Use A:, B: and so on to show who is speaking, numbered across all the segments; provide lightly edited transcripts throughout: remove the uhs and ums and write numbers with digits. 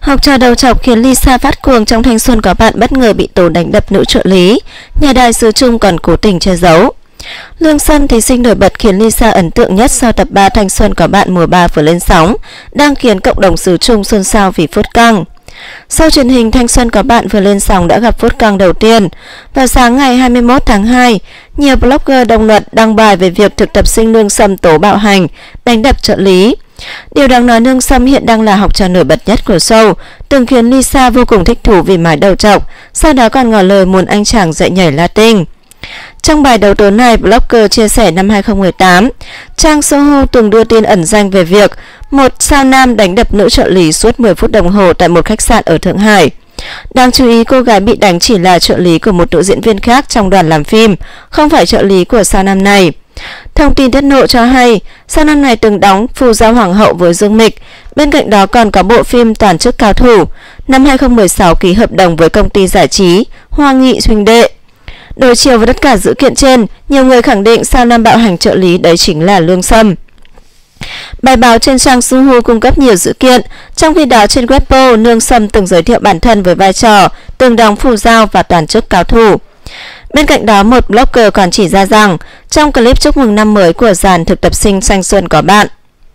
A: Học trò đầu trọc khiến Lisa phát cuồng trong Thanh xuân có bạn bất ngờ bị tố đánh đập nữ trợ lý. Nhà đài xứ Trung còn cố tình che giấu. Lương Sâm, thí sinh nổi bật khiến Lisa ấn tượng nhất sau tập 3 Thanh xuân có bạn mùa 3 vừa lên sóng, đang khiến cộng đồng xứ Trung xôn xao vì phốt căng. Sau truyền hình Thanh xuân có bạn vừa lên sóng đã gặp phốt căng đầu tiên. Vào sáng ngày 21 tháng 2, nhiều blogger đồng loạt đăng bài về việc thực tập sinh Lương Sâm tố bạo hành, đánh đập trợ lý. Điều đáng nói, Lương Sâm hiện đang là học trò nổi bật nhất của show, từng khiến Lisa vô cùng thích thú vì mái đầu trọc, sau đó còn ngỏ lời muốn anh chàng dạy nhảy Latin. Trong bài đấu tố này, blogger chia sẻ năm 2018, trang Soho từng đưa tin ẩn danh về việc một sao nam đánh đập nữ trợ lý suốt 10 phút đồng hồ tại một khách sạn ở Thượng Hải. Đáng chú ý, cô gái bị đánh chỉ là trợ lý của một nữ diễn viên khác trong đoàn làm phim, không phải trợ lý của sao nam này. Thông tin tiết lộ cho hay, sao nam này từng đóng Phù Giao Hoàng hậu với Dương Mịch, bên cạnh đó còn có bộ phim Toàn chức cao thủ. Năm 2016 ký hợp đồng với công ty giải trí Hoa Nghị huynh đệ. Đối chiếu với tất cả dữ kiện trên, nhiều người khẳng định sao nam bạo hành trợ lý đấy chính là Lương Sâm. Bài báo trên trang Soho cung cấp nhiều dữ kiện, trong khi đó trên Weibo, Lương Sâm từng giới thiệu bản thân với vai trò từng đóng Phù Giao và Toàn chức cao thủ. Bên cạnh đó, một blogger còn chỉ ra rằng trong clip chúc mừng năm mới của dàn thực tập sinh Thanh xuân có bạn,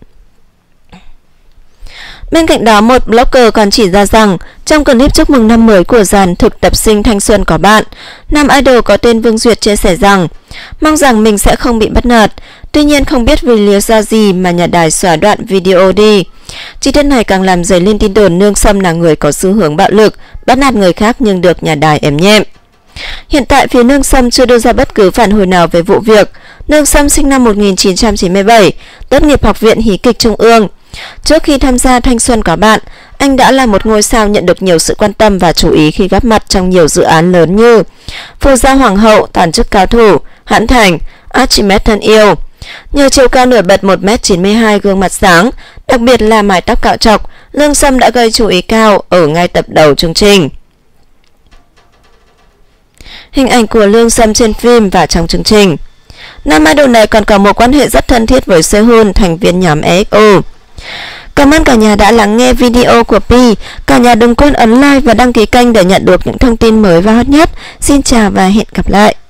A: nam idol có tên Vương Duyệt chia sẻ rằng mong rằng mình sẽ không bị bắt nạt. Tuy nhiên không biết vì lý do gì mà nhà đài xóa đoạn video đi. Chi tiết này càng làm dấy lên tin đồn Lương Sâm là người có xu hướng bạo lực, bắt nạt người khác nhưng được nhà đài ém nhẹm. Hiện tại phía Lương Sâm chưa đưa ra bất cứ phản hồi nào về vụ việc. Lương Sâm sinh năm 1997, tốt nghiệp Học viện Hí kịch Trung ương. Trước khi tham gia Thanh xuân có bạn, anh đã là một ngôi sao nhận được nhiều sự quan tâm và chú ý khi góp mặt trong nhiều dự án lớn như Phù Giao Hoàng hậu, Toàn chức cao thủ, Hãn Thành, Archimedes thân yêu. Nhờ chiều cao nổi bật 1m92, gương mặt sáng, đặc biệt là mái tóc cạo trọc, Lương Sâm đã gây chú ý cao ở ngay tập đầu chương trình. Hình ảnh của Lương Sâm trên phim và trong chương trình. Nam idol này còn có một quan hệ rất thân thiết với Sehun, thành viên nhóm EXO. Cảm ơn cả nhà đã lắng nghe video của Pi. Cả nhà đừng quên ấn like và đăng ký kênh để nhận được những thông tin mới và hot nhất. Xin chào và hẹn gặp lại.